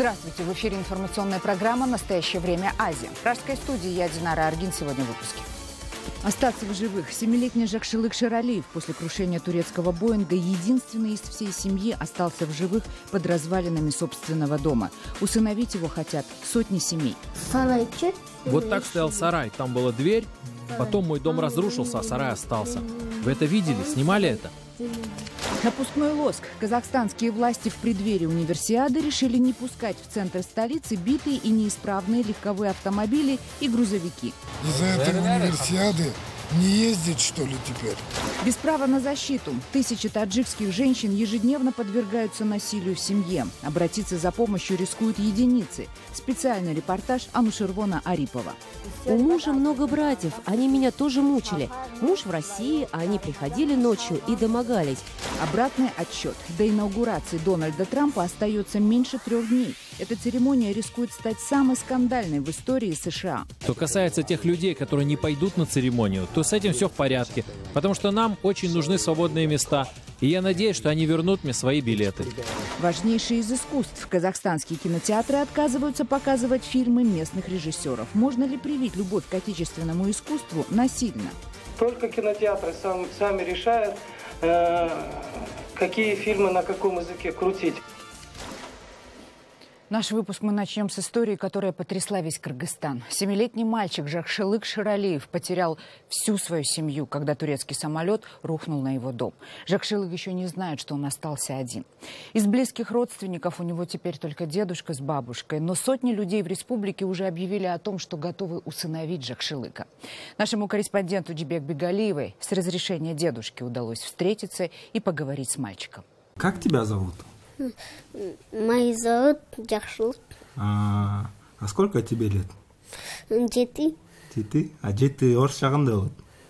Здравствуйте! В эфире информационная программа «Настоящее время Азия». В пражской студии я, Динара Аргин. Сегодня в выпуске. Остаться в живых. 7-летний Жакшылык Шералиев после крушения турецкого Боинга единственный из всей семьи остался в живых под развалинами собственного дома. Усыновить его хотят сотни семей. Вот так стоял сарай. Там была дверь. Потом мой дом разрушился, а сарай остался. Вы это видели? Снимали это? Напускной лоск. Казахстанские власти в преддверии универсиады решили не пускать в центр столицы битые и неисправные легковые автомобили и грузовики. Из-за этой универсиады не ездить, что ли, теперь? Без права на защиту. Тысячи таджикских женщин ежедневно подвергаются насилию в семье. Обратиться за помощью рискуют единицы. Специальный репортаж Анушервона Арипова. У мужа много братьев, они меня тоже мучили. Муж в России, а они приходили ночью и домогались. Обратный отсчет. До инаугурации Дональда Трампа остается меньше 3 дней. Эта церемония рискует стать самой скандальной в истории США. Что касается тех людей, которые не пойдут на церемонию, то с этим все в порядке. Потому что нам очень нужны свободные места. И я надеюсь, что они вернут мне свои билеты. Важнейшее из искусств. Казахстанские кинотеатры отказываются показывать фильмы местных режиссеров. Можно ли привить любовь к отечественному искусству насильно? Только кинотеатры сами решают, какие фильмы на каком языке крутить. Наш выпуск мы начнем с истории, которая потрясла весь Кыргызстан. 7-летний мальчик Жакшылык Шералиев потерял всю свою семью, когда турецкий самолет рухнул на его дом. Жакшылык еще не знает, что он остался один. Из близких родственников у него теперь только дедушка с бабушкой. Но сотни людей в республике уже объявили о том, что готовы усыновить Жакшылыка. Нашему корреспонденту Джибек Бегалиевой с разрешения дедушки удалось встретиться и поговорить с мальчиком. Как тебя зовут? Меня зовут Жакшылык. А сколько тебе лет? 7. 7? А жеті орыс жағында болады?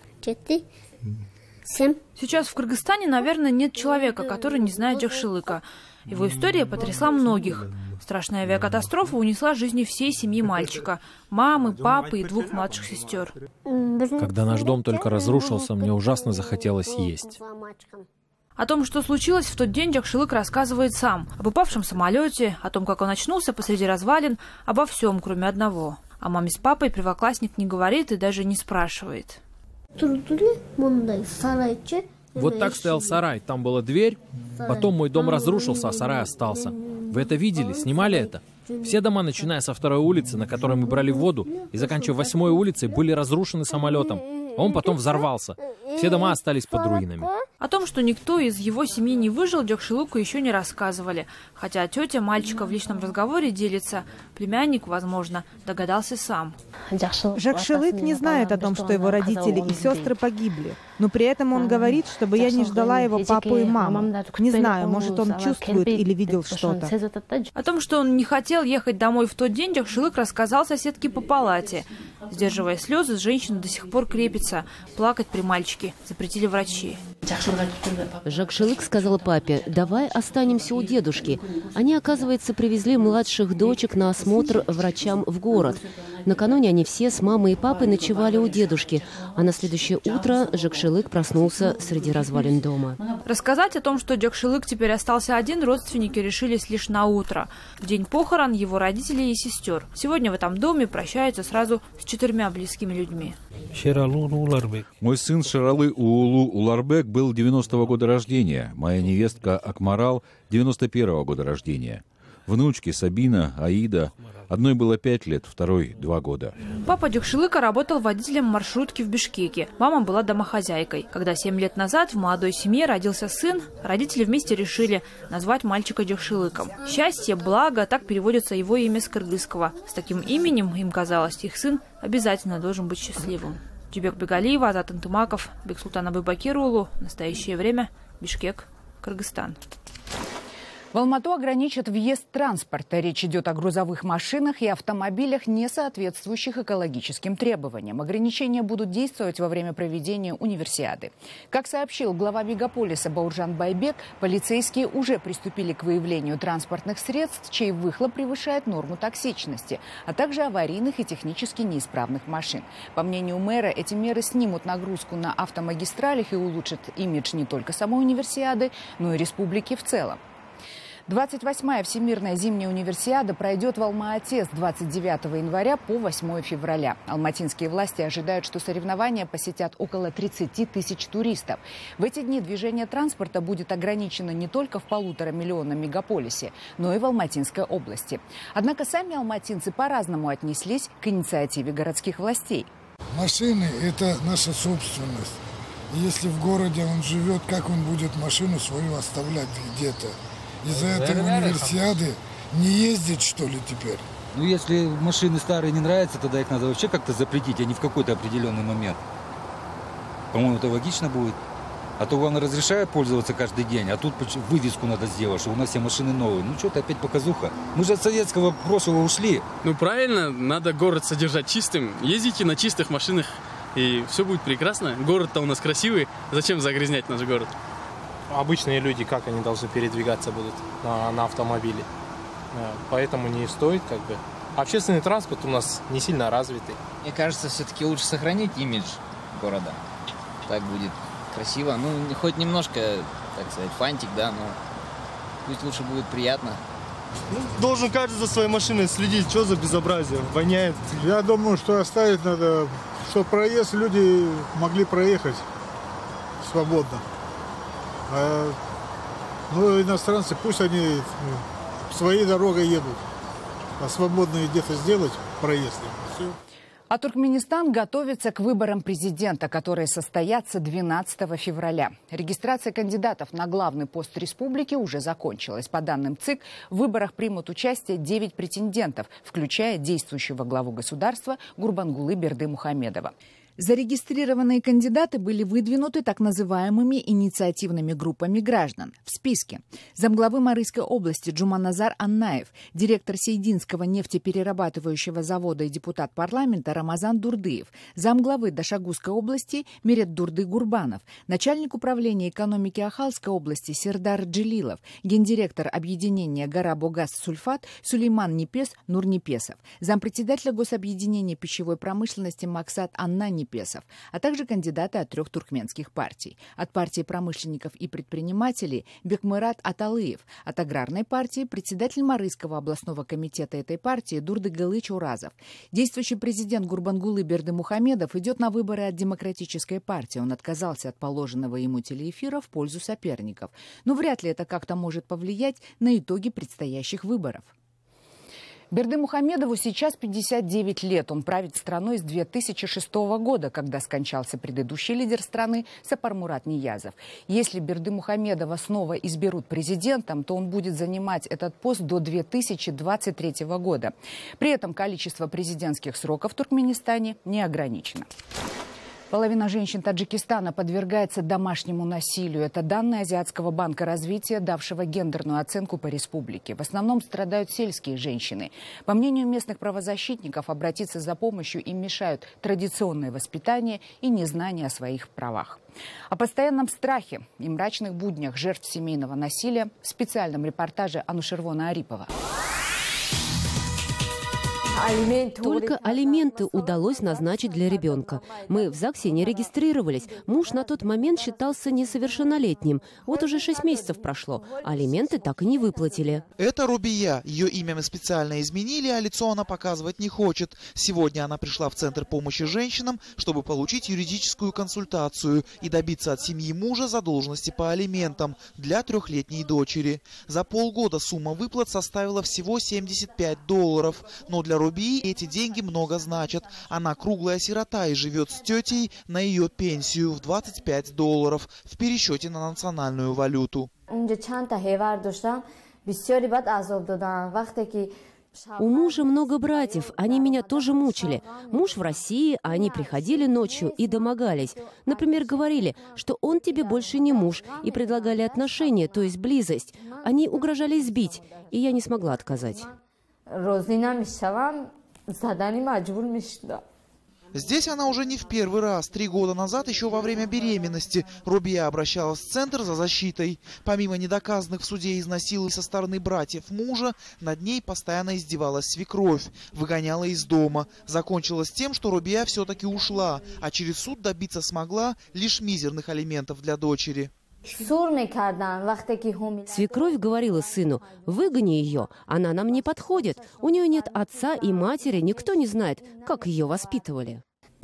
7. Сейчас в Кыргызстане, наверное, нет человека, который не знает Жакшылыка. Его история потрясла многих. Страшная авиакатастрофа унесла жизни всей семьи мальчика. Мамы, папы и 2 младших сестер. Когда наш дом только разрушился, мне ужасно захотелось есть. О том, что случилось в тот день, Жакшылык рассказывает сам. Об упавшем самолете, о том, как он очнулся посреди развалин, обо всем, кроме одного. О маме с папой первоклассник не говорит и даже не спрашивает. Вот так стоял сарай. Там была дверь. Потом мой дом разрушился, а сарай остался. Вы это видели? Снимали это? Все дома, начиная со 2-й улицы, на которой мы брали воду, и заканчивая 8-й улицей, были разрушены самолетом. А он потом взорвался. Все дома остались под руинами. О том, что никто из его семьи не выжил, Жакшылыку еще не рассказывали. Хотя тетя мальчика в личном разговоре делится. Племянник, возможно, догадался сам. Жакшылык не знает о том, что его родители и сестры погибли. Но при этом он говорит, чтобы я не ждала его папу и маму. Не знаю, может, он чувствует или видел что-то. О том, что он не хотел ехать домой в тот день, Жакшылык рассказал соседке по палате. Сдерживая слезы, женщина до сих пор крепится. Плакать при мальчике запретили врачи. Жакшылык сказал папе: давай останемся у дедушки. Они, оказывается, привезли младших дочек на осмотр врачам в город. Накануне они все с мамой и папой ночевали у дедушки, а на следующее утро Жакшылык проснулся среди развалин дома. Рассказать о том, что Жакшылык теперь остался один, родственники решились лишь на утро. В день похорон его родителей и сестер. Сегодня в этом доме прощаются сразу с 4 близкими людьми. Мой сын Шералы Уулу Уларбек был 90-го года рождения. Моя невестка Акмарал 91-го года рождения. Внучки Сабина, Аида. Одной было 5 лет, второй 2 года. Папа Жакшылыка работал водителем маршрутки в Бишкеке. Мама была домохозяйкой. Когда 7 лет назад в молодой семье родился сын, родители вместе решили назвать мальчика Жакшылыком. Счастье, благо, так переводится его имя с кыргызского. С таким именем, им казалось, их сын обязательно должен быть счастливым. Джибек Бегалиева, Азат Антымаков, Бексултан Абыбакирулу. Настоящее время. Бишкек, Кыргызстан. В Алмату ограничат въезд транспорта. Речь идет о грузовых машинах и автомобилях, не соответствующих экологическим требованиям. Ограничения будут действовать во время проведения универсиады. Как сообщил глава мегаполиса Бауржан Байбек, полицейские уже приступили к выявлению транспортных средств, чей выхлоп превышает норму токсичности, а также аварийных и технически неисправных машин. По мнению мэра, эти меры снимут нагрузку на автомагистралях и улучшат имидж не только самой универсиады, но и республики в целом. 28-я Всемирная зимняя универсиада пройдет в Алма-Ате с 29 января по 8 февраля. Алматинские власти ожидают, что соревнования посетят около 30 тысяч туристов. В эти дни движение транспорта будет ограничено не только в 1,5-миллионном мегаполисе, но и в Алматинской области. Однако сами алматинцы по-разному отнеслись к инициативе городских властей. Машины – это наша собственность. И если в городе он живет, как он будет машину свою оставлять где-то? Из-за этой универсиады не ездить, что ли, теперь? Ну, если машины старые не нравятся, тогда их надо вообще как-то запретить, а не в какой-то определенный момент. По-моему, это логично будет. А то главное разрешают пользоваться каждый день, а тут вывеску надо сделать, что у нас все машины новые. Ну, что-то опять показуха. Мы же от советского прошлого ушли. Ну, правильно, надо город содержать чистым. Ездите на чистых машинах, и все будет прекрасно. Город-то у нас красивый, зачем загрязнять наш город? Обычные люди, как они должны передвигаться будут на автомобиле. Поэтому не стоит как бы. Общественный транспорт у нас не сильно развитый. Мне кажется, все-таки лучше сохранить имидж города. Так будет красиво. Ну, хоть немножко, так сказать, фантик, да, но пусть лучше будет приятно. Ну, должен каждый за своей машиной следить, что за безобразие, воняет. Я думаю, что оставить надо, чтобы проезд люди могли проехать свободно. Ну, иностранцы, пусть они своей дорогой едут, а свободные где-то сделать проезд. Все. А Туркменистан готовится к выборам президента, которые состоятся 12 февраля. Регистрация кандидатов на главный пост республики уже закончилась. По данным ЦИК, в выборах примут участие 9 претендентов, включая действующего главу государства Гурбангулы Бердымухамедова. Зарегистрированные кандидаты были выдвинуты так называемыми инициативными группами граждан. В списке замглавы Марийской области Джуманазар Аннаев, директор Сейдинского нефтеперерабатывающего завода и депутат парламента Рамазан Дурдыев, замглавы Дашагузской области Мирет Дурды Гурбанов, начальник управления экономики Ахалской области Сердар Джилилов, гендиректор объединения Гора-Богаз-Сульфат Сулейман Непес Нурнепесов, зампредседателя гособъединения пищевой промышленности Максат Анна Непесов, а также кандидаты от 3 туркменских партий. От партии промышленников и предпринимателей Бекмырат Аталыев, от аграрной партии председатель Марийского областного комитета этой партии Дурдыгалыч Уразов. Действующий президент Гурбангулы Бердымухамедов идет на выборы от Демократической партии. Он отказался от положенного ему телеэфира в пользу соперников. Но вряд ли это как-то может повлиять на итоги предстоящих выборов. Бердымухамедову сейчас 59 лет. Он правит страной с 2006 года, когда скончался предыдущий лидер страны Сапармурат Ниязов. Если Бердымухамедова снова изберут президентом, то он будет занимать этот пост до 2023 года. При этом количество президентских сроков в Туркменистане не ограничено. Половина женщин Таджикистана подвергается домашнему насилию. Это данные Азиатского банка развития, давшего гендерную оценку по республике. В основном страдают сельские женщины. По мнению местных правозащитников, обратиться за помощью им мешают традиционное воспитание и незнание о своих правах. О постоянном страхе и мрачных буднях жертв семейного насилия в специальном репортаже Анушервона Арипова. Только алименты удалось назначить для ребенка. Мы в ЗАГСе не регистрировались. Муж на тот момент считался несовершеннолетним. Вот уже 6 месяцев прошло. Алименты так и не выплатили. Это Рубия. Ее имя мы специально изменили, а лицо она показывать не хочет. Сегодня она пришла в Центр помощи женщинам, чтобы получить юридическую консультацию и добиться от семьи мужа задолженности по алиментам для 3-летней дочери. За полгода сумма выплат составила всего $75. Но для Рубии эти деньги много значат. Она круглая сирота и живет с тетей на ее пенсию в $25 в пересчете на национальную валюту. У мужа много братьев, они меня тоже мучили. Муж в России, а они приходили ночью и домогались. Например, говорили, что он тебе больше не муж, и предлагали отношения, то есть близость. Они угрожали избить, и я не смогла отказать. Здесь она уже не в первый раз. 3 года назад, еще во время беременности, Рубия обращалась в Центр за защитой. Помимо недоказанных в суде изнасилований со стороны братьев мужа, над ней постоянно издевалась свекровь, выгоняла из дома. Закончилось тем, что Рубия все-таки ушла, а через суд добиться смогла лишь мизерных алиментов для дочери. Свекровь говорила сыну: выгони ее, она нам не подходит. У нее нет отца и матери, никто не знает, как ее воспитывали.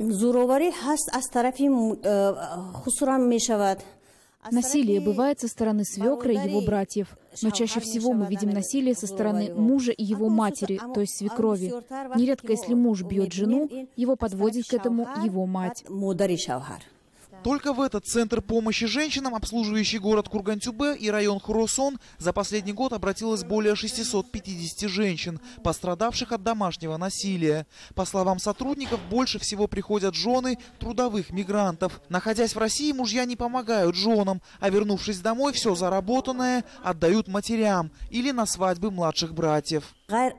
Насилие бывает со стороны свекра и его братьев, но чаще всего мы видим насилие со стороны мужа и его матери, то есть свекрови. Нередко, если муж бьет жену, его подводит к этому его мать. Только в этот центр помощи женщинам, обслуживающий город Курган-Тюбе и район Хурусон, за последний год обратилось более 650 женщин, пострадавших от домашнего насилия. По словам сотрудников, больше всего приходят жены трудовых мигрантов. Находясь в России, мужья не помогают женам, а вернувшись домой, все заработанное отдают матерям или на свадьбы младших братьев.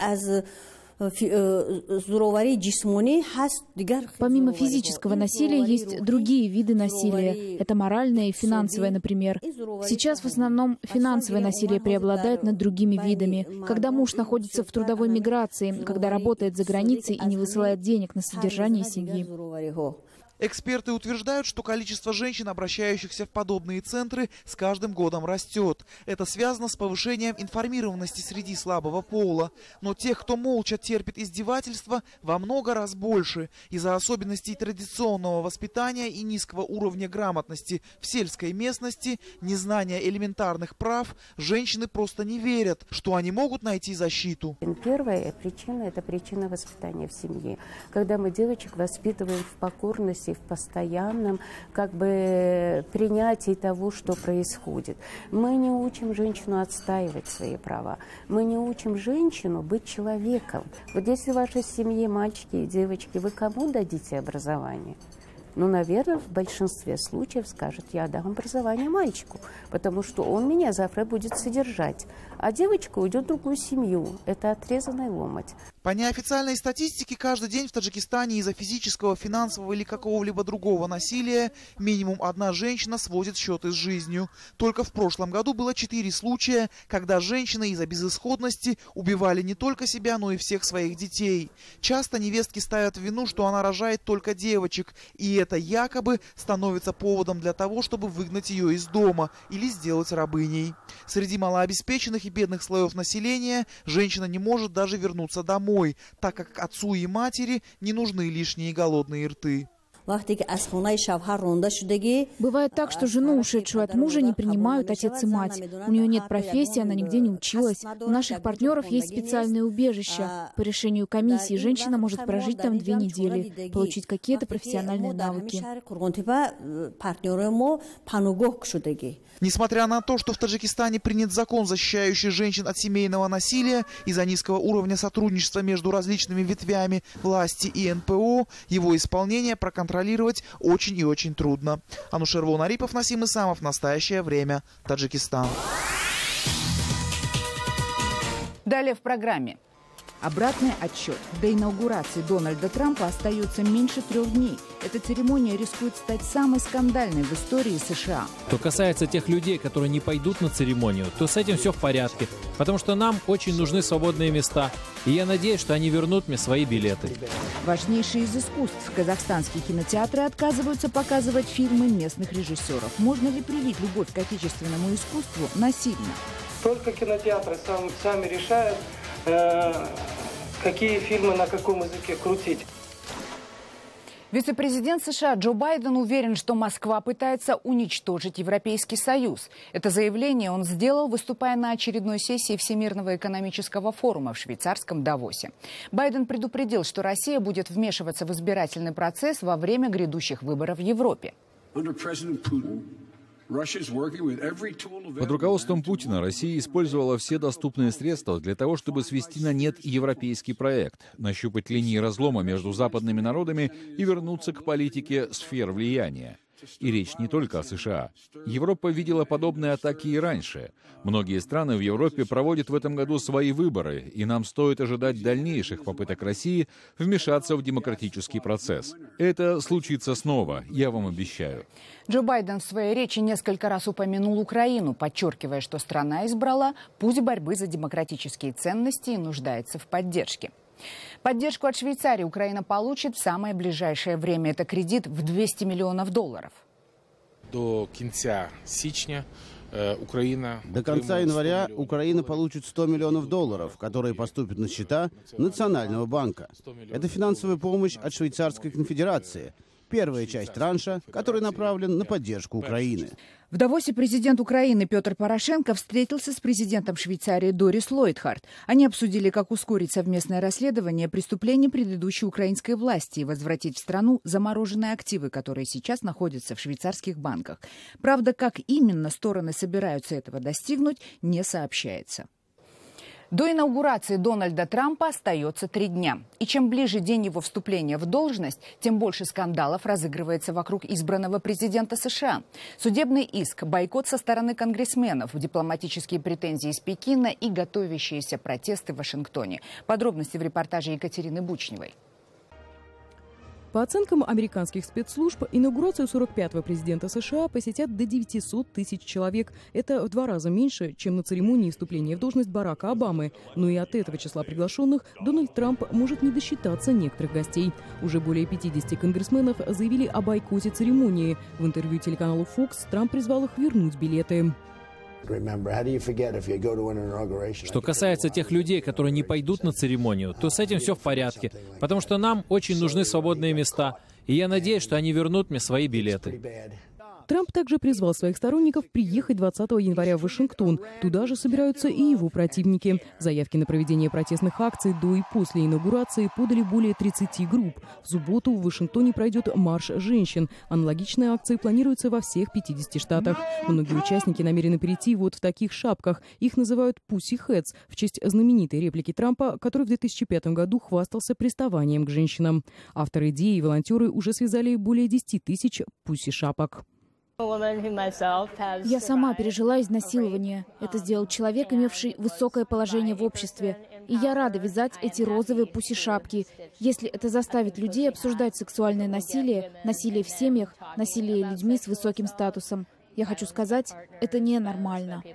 Помимо физического насилия есть другие виды насилия. Это моральное и финансовое, например. Сейчас в основном финансовое насилие преобладает над другими видами. Когда муж находится в трудовой миграции, когда работает за границей и не высылает денег на содержание семьи. Эксперты утверждают, что количество женщин, обращающихся в подобные центры, с каждым годом растет. Это связано с повышением информированности среди слабого пола. Но тех, кто молча терпит издевательства, во много раз больше. Из-за особенностей традиционного воспитания и низкого уровня грамотности в сельской местности, незнания элементарных прав, женщины просто не верят, что они могут найти защиту. Первая причина – это причина воспитания в семье. Когда мы девочек воспитываем в покорности, в постоянном принятии того, что происходит. Мы не учим женщину отстаивать свои права. Мы не учим женщину быть человеком. Вот если в вашей семье мальчики и девочки, вы кому дадите образование? Ну, наверное, в большинстве случаев скажет: я дам образование мальчику, потому что он меня завтра будет содержать. А девочка уйдет в другую семью. Это отрезанный ломоть. По неофициальной статистике, каждый день в Таджикистане из-за физического, финансового или какого-либо другого насилия минимум одна женщина сводит счеты с жизнью. Только в прошлом году было 4 случая, когда женщины из-за безысходности убивали не только себя, но и всех своих детей. Часто невестки ставят в вину, что она рожает только девочек, и это якобы становится поводом для того, чтобы выгнать ее из дома или сделать рабыней. Среди малообеспеченных и бедных слоев населения женщина не может даже вернуться домой, так как отцу и матери не нужны лишние голодные рты. Бывает так, что жену, ушедшую от мужа, не принимают отец и мать. У нее нет профессии, она нигде не училась. У наших партнеров есть специальные убежища. По решению комиссии женщина может прожить там 2 недели, получить какие-то профессиональные навыки. Несмотря на то, что в Таджикистане принят закон, защищающий женщин от семейного насилия, из-за низкого уровня сотрудничества между различными ветвями власти и НПО, его исполнение проконтролировать очень и очень трудно. Анушервон Арипов, Насим Исамов. Настоящее время. Таджикистан. Далее в программе. Обратный отсчет. До инаугурации Дональда Трампа остается меньше 3 дней. Эта церемония рискует стать самой скандальной в истории США. Что касается тех людей, которые не пойдут на церемонию, то с этим все в порядке, потому что нам очень нужны свободные места. И я надеюсь, что они вернут мне свои билеты. Важнейшие из искусств. Казахстанские кинотеатры отказываются показывать фильмы местных режиссеров. Можно ли привить любовь к отечественному искусству насильно? Только кинотеатры сами решают, какие фильмы на каком языке крутить. Вице-президент США Джо Байден уверен, что Москва пытается уничтожить Европейский Союз. Это заявление он сделал, выступая на очередной сессии Всемирного экономического форума в швейцарском Давосе. Байден предупредил, что Россия будет вмешиваться в избирательный процесс во время грядущих выборов в Европе. Под руководством Путина Россия использовала все доступные средства для того, чтобы свести на нет европейский проект, нащупать линии разлома между западными народами и вернуться к политике сфер влияния. И речь не только о США. Европа видела подобные атаки и раньше. Многие страны в Европе проводят в этом году свои выборы, и нам стоит ожидать дальнейших попыток России вмешаться в демократический процесс. Это случится снова, я вам обещаю. Джо Байден в своей речи несколько раз упомянул Украину, подчеркивая, что страна избрала путь борьбы за демократические ценности и нуждается в поддержке. Поддержку от Швейцарии Украина получит в самое ближайшее время. Это кредит в $200 миллионов. До конца января Украина получит $100 миллионов, которые поступят на счета Национального банка. Это финансовая помощь от Швейцарской конфедерации. Первая часть транша, который направлен на поддержку Украины. В Давосе президент Украины Петр Порошенко встретился с президентом Швейцарии Дорис Лойдхарт. Они обсудили, как ускорить совместное расследование преступлений предыдущей украинской власти и возвратить в страну замороженные активы, которые сейчас находятся в швейцарских банках. Правда, как именно стороны собираются этого достигнуть, не сообщается. До инаугурации Дональда Трампа остается 3 дня. И чем ближе день его вступления в должность, тем больше скандалов разыгрывается вокруг избранного президента США. Судебный иск, бойкот со стороны конгрессменов, дипломатические претензии из Пекина и готовящиеся протесты в Вашингтоне. Подробности в репортаже Екатерины Бучневой. По оценкам американских спецслужб, инаугурацию 45-го президента США посетят до 900 тысяч человек. Это в 2 раза меньше, чем на церемонии вступления в должность Барака Обамы. Но и от этого числа приглашенных Дональд Трамп может не досчитаться некоторых гостей. Уже более 50 конгрессменов заявили о бойкоте церемонии. В интервью телеканалу Fox Трамп призвал их вернуть билеты. Что касается тех людей, которые не пойдут на церемонию, то с этим все в порядке, потому что нам очень нужны свободные места, и я надеюсь, что они вернут мне свои билеты. Трамп также призвал своих сторонников приехать 20 января в Вашингтон. Туда же собираются и его противники. Заявки на проведение протестных акций до и после инаугурации подали более 30 групп. В субботу в Вашингтоне пройдет марш женщин. Аналогичные акции планируются во всех 50 штатах. Многие участники намерены перейти вот в таких шапках. Их называют «Pussy Hats» в честь знаменитой реплики Трампа, который в 2005 году хвастался приставанием к женщинам. Авторы идеи и волонтеры уже связали более 10 тысяч пусси-шапок. Я сама пережила изнасилование. Это сделал человек, имевший высокое положение в обществе. И я рада вязать эти розовые пуси-шапки. Если это заставит людей обсуждать сексуальное насилие, насилие в семьях, насилие людьми с высоким статусом. Я хочу сказать, это ненормально.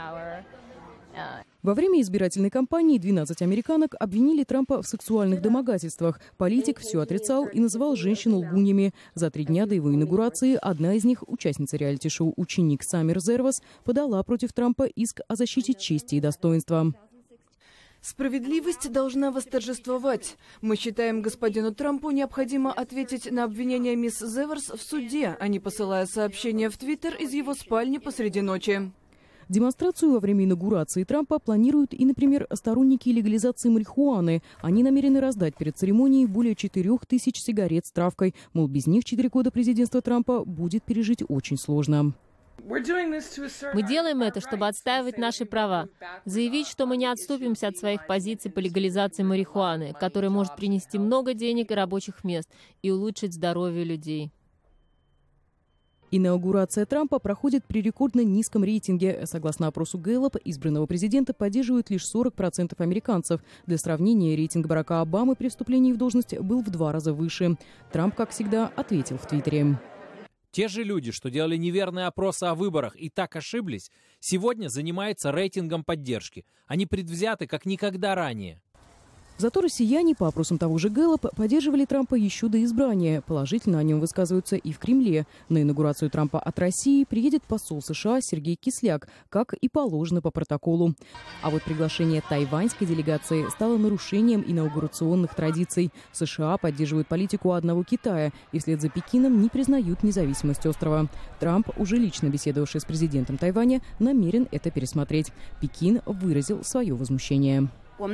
Во время избирательной кампании 12 американок обвинили Трампа в сексуальных домогательствах. Политик все отрицал и называл женщин лгуньями. За 3 дня до его инаугурации одна из них, участница реалити-шоу «Ученик» Саммер Зервас, подала против Трампа иск о защите чести и достоинства. Справедливость должна восторжествовать. Мы считаем, господину Трампу необходимо ответить на обвинение мисс Зеверс в суде, а не посылая сообщения в Твиттер из его спальни посреди ночи. Демонстрацию во время инаугурации Трампа планируют и, например, сторонники легализации марихуаны. Они намерены раздать перед церемонией более 4000 сигарет с травкой. Мол, без них 4 года президентства Трампа будет пережить очень сложно. Мы делаем это, чтобы отстаивать наши права, заявить, что мы не отступимся от своих позиций по легализации марихуаны, которая может принести много денег и рабочих мест и улучшить здоровье людей. Инаугурация Трампа проходит при рекордно низком рейтинге. Согласно опросу Гэллоп, избранного президента поддерживают лишь 40% американцев. Для сравнения, рейтинг Барака Обамы при вступлении в должность был в 2 раза выше. Трамп, как всегда, ответил в Твиттере. Те же люди, что делали неверные опросы о выборах и так ошиблись, сегодня занимаются рейтингом поддержки. Они предвзяты, как никогда ранее. Зато россияне, по опросам того же Гэллоп, поддерживали Трампа еще до избрания. Положительно о нем высказываются и в Кремле. На инаугурацию Трампа от России приедет посол США Сергей Кисляк, как и положено по протоколу. А вот приглашение тайваньской делегации стало нарушением инаугурационных традиций. США поддерживают политику одного Китая и вслед за Пекином не признают независимость острова. Трамп, уже лично беседовавший с президентом Тайваня, намерен это пересмотреть. Пекин выразил свое возмущение.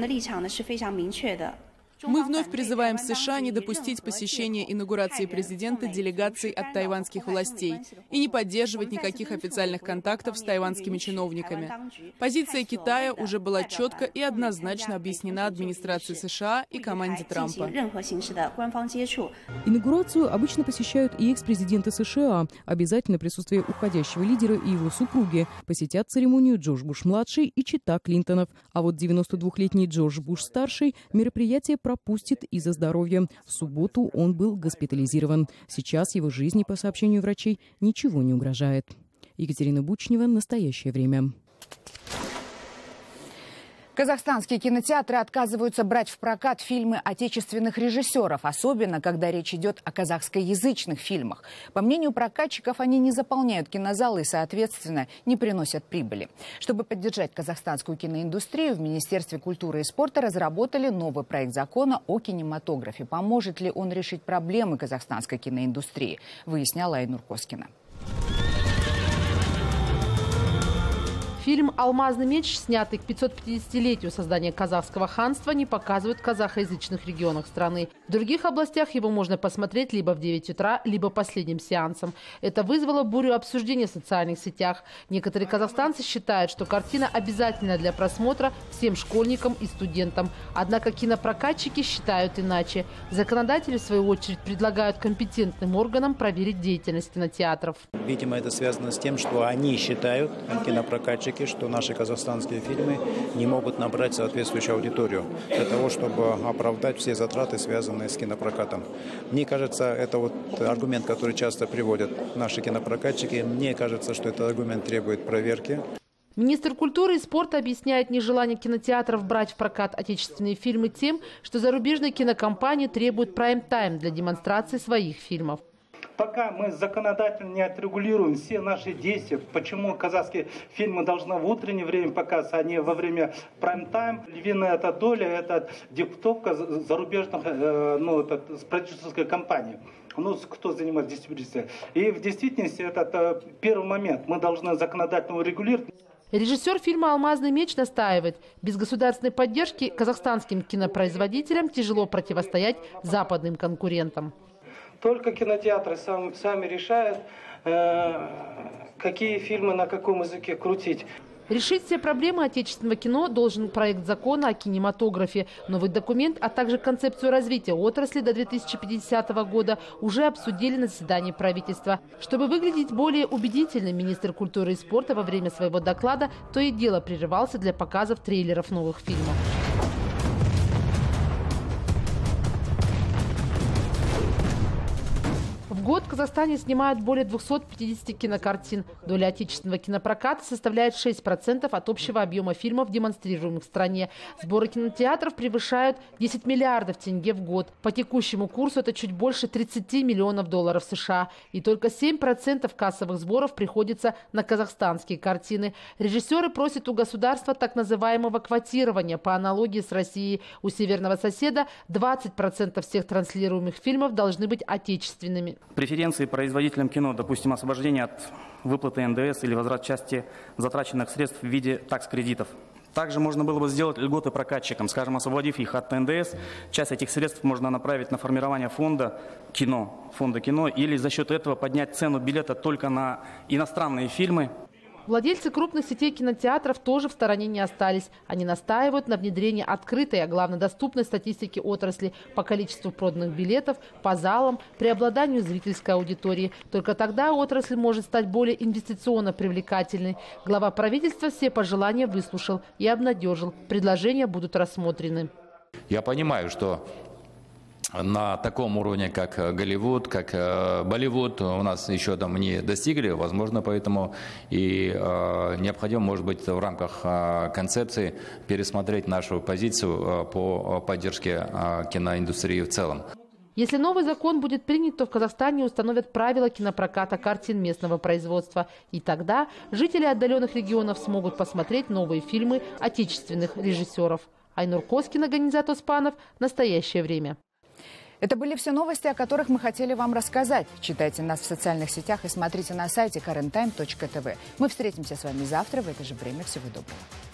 Мы вновь призываем США не допустить посещения инаугурации президента делегаций от тайваньских властей и не поддерживать никаких официальных контактов с тайваньскими чиновниками. Позиция Китая уже была четко и однозначно объяснена администрации США и команде Трампа. Инаугурацию обычно посещают и экс-президенты США. Обязательно присутствие уходящего лидера и его супруги. Посетят церемонию Джордж Буш-младший и чета Клинтонов. А вот 92-летний Джордж Буш-старший мероприятие пропустит из-за здоровья. В субботу он был госпитализирован. Сейчас его жизни, по сообщению врачей, ничего не угрожает. Екатерина Бучнева, «Настоящее время». Казахстанские кинотеатры отказываются брать в прокат фильмы отечественных режиссеров, особенно когда речь идет о казахскоязычных фильмах. По мнению прокатчиков, они не заполняют кинозалы и, соответственно, не приносят прибыли. Чтобы поддержать казахстанскую киноиндустрию, в Министерстве культуры и спорта разработали новый проект закона о кинематографе. Поможет ли он решить проблемы казахстанской киноиндустрии, выясняла Айнур Коскина. Фильм «Алмазный меч», снятый к 550-летию создания казахского ханства, не показывают в казахоязычных регионах страны. В других областях его можно посмотреть либо в 9 утра, либо последним сеансом. Это вызвало бурю обсуждений в социальных сетях. Некоторые казахстанцы считают, что картина обязательна для просмотра всем школьникам и студентам. Однако кинопрокатчики считают иначе. Законодатели, в свою очередь, предлагают компетентным органам проверить деятельность кинотеотров. Видимо, это связано с тем, что они считают, кинопрокатчики, что наши казахстанские фильмы не могут набрать соответствующую аудиторию для того, чтобы оправдать все затраты, связанные с кинопрокатом. Мне кажется, это вот аргумент, который часто приводят наши кинопрокатчики. Мне кажется, что этот аргумент требует проверки. Министр культуры и спорта объясняет нежелание кинотеатров брать в прокат отечественные фильмы тем, что зарубежные кинокомпании требуют прайм-тайм для демонстрации своих фильмов. Пока мы законодательно не отрегулируем все наши действия, почему казахские фильмы должны в утреннее время показываться, а не во время прайм-тайм, львиная эта доля, это диктовка зарубежных продюсерской компании. Кто занимается дистрибьюцией. И в действительности это первый момент. Мы должны законодательно урегулировать. Режиссер фильма «Алмазный меч» настаивает, без государственной поддержки казахстанским кинопроизводителям тяжело противостоять западным конкурентам. Только кинотеатры сами решают, какие фильмы на каком языке крутить. Решить все проблемы отечественного кино должен проект закона о кинематографе. Новый документ, а также концепцию развития отрасли до 2050 года уже обсудили на заседании правительства. Чтобы выглядеть более убедительным, министр культуры и спорта во время своего доклада то и дело прерывался для показов трейлеров новых фильмов. В год в Казахстане снимают более 250 кинокартин. Доля отечественного кинопроката составляет 6% от общего объема фильмов, демонстрируемых в стране. Сборы кинотеатров превышают 10 миллиардов тенге в год. По текущему курсу это чуть больше 30 миллионов долларов США. И только 7% кассовых сборов приходится на казахстанские картины. Режиссеры просят у государства так называемого квотирования по аналогии с Россией. У северного соседа 20% всех транслируемых фильмов должны быть отечественными. Преференции производителям кино, допустим, освобождение от выплаты НДС или возврат части затраченных средств в виде такс-кредитов. Также можно было бы сделать льготы прокатчикам, скажем, освободив их от НДС. Часть этих средств можно направить на формирование фонда кино, или за счет этого поднять цену билета только на иностранные фильмы. Владельцы крупных сетей кинотеатров тоже в стороне не остались. Они настаивают на внедрении открытой, а главное доступной статистики отрасли по количеству проданных билетов, по залам, преобладанию зрительской аудитории. Только тогда отрасль может стать более инвестиционно привлекательной. Глава правительства все пожелания выслушал и обнадежил. Предложения будут рассмотрены. Я понимаю, что на таком уровне, как Голливуд, как Болливуд, у нас еще там не достигли, возможно, поэтому и необходимо, может быть, в рамках концепции пересмотреть нашу позицию по поддержке киноиндустрии в целом. Если новый закон будет принят, то в Казахстане установят правила кинопроката картин местного производства. И тогда жители отдаленных регионов смогут посмотреть новые фильмы отечественных режиссеров. Айнур Коскина, Ганизат Оспанов. Настоящее время. Это были все новости, о которых мы хотели вам рассказать. Читайте нас в социальных сетях и смотрите на сайте karenTime.tv. Мы встретимся с вами завтра в это же время. Всего доброго.